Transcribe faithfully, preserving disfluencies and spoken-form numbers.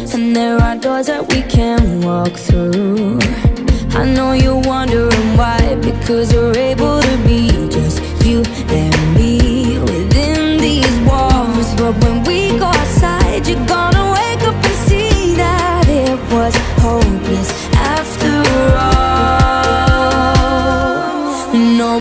and there are doors that we can walk through. I know you're wondering why, because we're